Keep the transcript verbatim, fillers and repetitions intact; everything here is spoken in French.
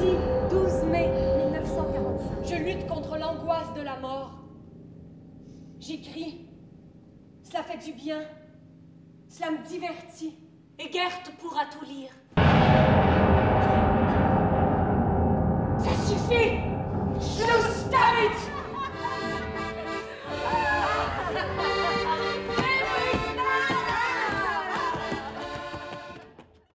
Mardi douze mai mille neuf cent quarante-cinq. Je lutte contre l'angoisse de la mort. J'écris. Cela fait du bien. Cela me divertit. Et Gert pourra tout lire. Ça suffit! So stop it!